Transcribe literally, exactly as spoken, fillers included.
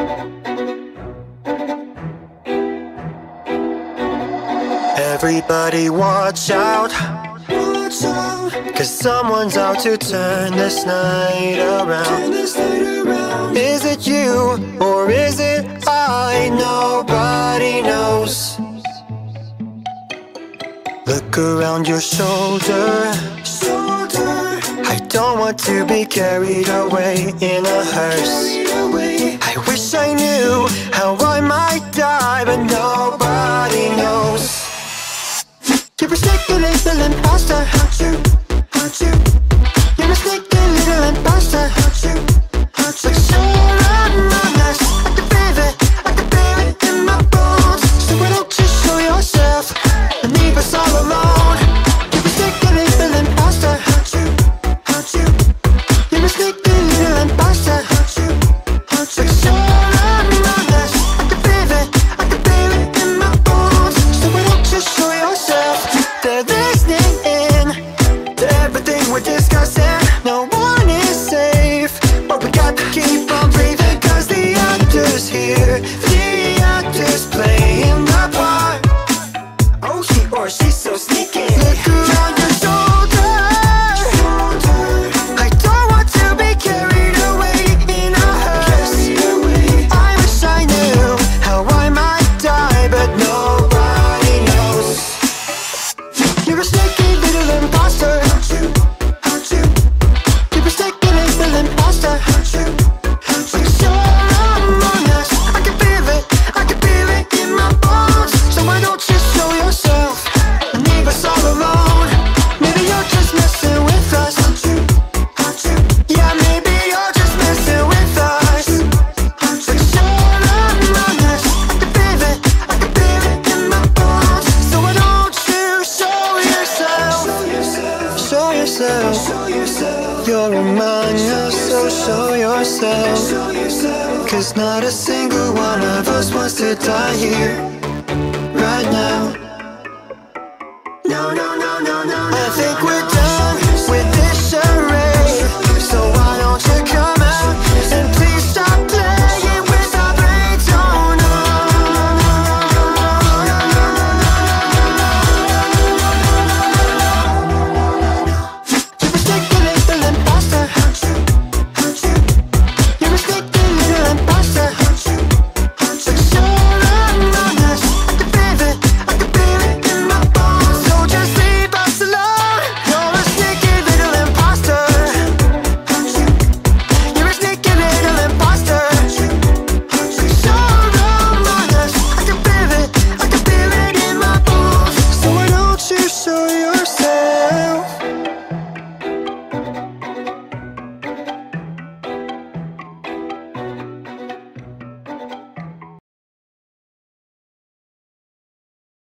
Everybody watch out, watch out, 'cause someone's out to turn this night around. Is it you or is it I? Nobody knows. Look around your shoulder, shoulder. I don't want to be carried away in a hearse. I wish I knew how I might die, but nobody knows. You're a sneaky little imposter, aren't you? Aren't you? You're a sneaky little imposter, aren't you? Aren't you? But you're among us. I can feel it, I can feel it in my bones. So why don't you show yourself and leave us all alone? You're a sneaky little imposter, aren't you? Aren't you? You're a sneaky little imposter, aren't you? Aren't you? But you're among us. I can feel it, I can feel it in my bones. So why don't you show yourself? They're listening in to everything we're discussing. No one is safe, but we got to keep on breathing, 'cause the actor's here, the actor's playing the part. Oh, he or she's so sneaky. Look around your shoulder, I don't want to be carried away in a hearse. I wish I knew how I might die, but nobody knows. You're a sneaky little imposter, aren't you? Aren't you? You're a sneaky little imposter, aren't you? But you're among us. I can feel it, I can feel it in my bones. So why don't you show yourself and leave us all alone? Maybe you're just messing with us, aren't you? Aren't you? Yeah, maybe you're just messing with us, aren't you? But you're among us. I can feel it, I can feel it in my bones. So why don't you show yourself? Show yourself. You're among us, so show yourself. 'Cause not a single one of us wants to die here.